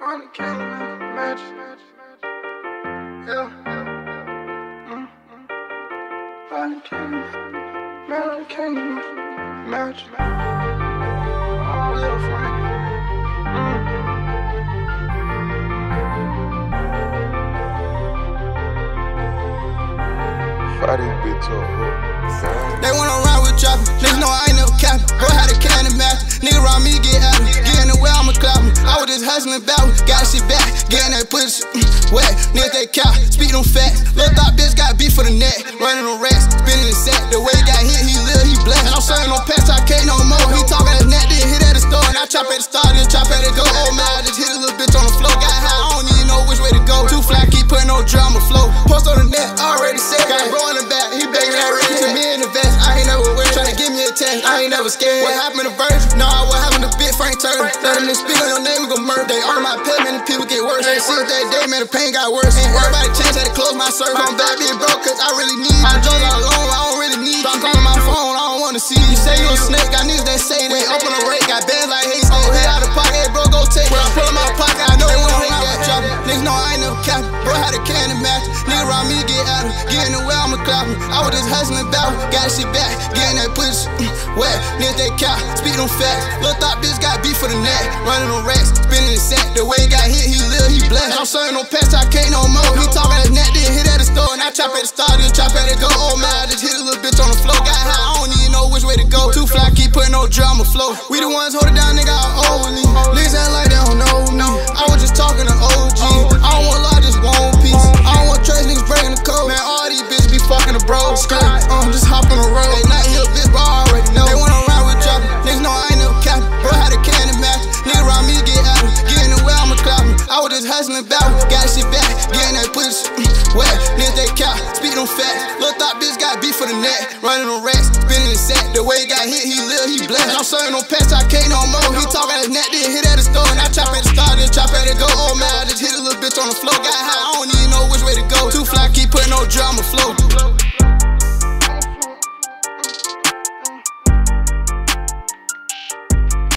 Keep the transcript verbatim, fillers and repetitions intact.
Finally came in the match. Yeah. Mm. Finally came in. Finally came in the match. Oh, little friend. Mm. Fire this bitch up. They wanna ride with chopping, niggas know I ain't never capping. Bro had a cannon match, nigga around me get at him. Get in the way, I'ma clap him. I was just hustling battle, got shit back, getting that pussy mm, wet. Niggas they cow, speak them facts. Little thought bitch got beef for the net, running on racks, spinning the sack. The way he got hit, he live, he blessed. And I'm serving no pets, I can't no more. He talking that net, then hit at the store, and I chop at the start, then chop at the go. Oh man, I just hit a little bitch on the floor, got high, I don't even know which way to go. Too fly, keep putting no drama flow. Post on the net, already said, got bro in the back, he begging that ring to me in the vest. I ain't never wear, tryna give me a test, I ain't never scared. What happened to Virgil? Nah, what happened to Big Frank Turner? Let them speak on your name, we gon' murder. They earn my pay, man, the people get worse. They see it that day, man, the pain got worse. And everybody changed, had to close my service. I'm back being broke, cause I really need my drugs all alone, I don't really need. So I'm calling my phone, I don't wanna see you. You say you a snake, got niggas that say they up on the rate, got bands like hey, oh, hey, out of pocket, hey, bro, go take it. When I pull in my pocket, I know they wanna hate that drop. Niggas know I ain't never capping. Bro had a cannon match, nigga around me get at him. Get in the way, I'ma clap him. I was just hustling battle, got shit back, getting that pussy mm, wet. Niggas they cow, speak them facts. Little thought bitch got beef for the net, running on racks, spinning the sack. The way he got hit, he live, he blessed. I'm serving no pets, I can't no more. He talking that net, then hit at the store, and I chop at the start, then chop at the go. Oh man, I just hit a little bitch on the floor, got high, I don't even know which way to go. Too fly, keep putting no drama flow. We the ones hold it down, nigga, I owe me. Niggas act like they don't know me. I was just talking to O G. I don't want lie, just want peace. I don't want trace niggas breaking the code. Man, all these bitches be fucking the bros. Uh, just hop on the road. They not here, bitch, but I already know. They wanna ride with chopping. Niggas know I ain't never capping. Bro had a cannon match. Nigga around me get at him. Get in the way, I'ma clap him. I was just hustling battle, got shit back, getting that pussy mm, wet. Niggas they cow, speak them facts. Little thought bitch got beef for the net, running on racks, spinning the sack. The way he got hit, he live, he blessed. And I'm serving no pets, I can't no more. He talking that net, then hit at the store, and I chop at the start, then chop at the go. Oh man, I just hit a little bitch on the floor, got high, I don't even know which way to go. Too fly, keep putting no drama flow.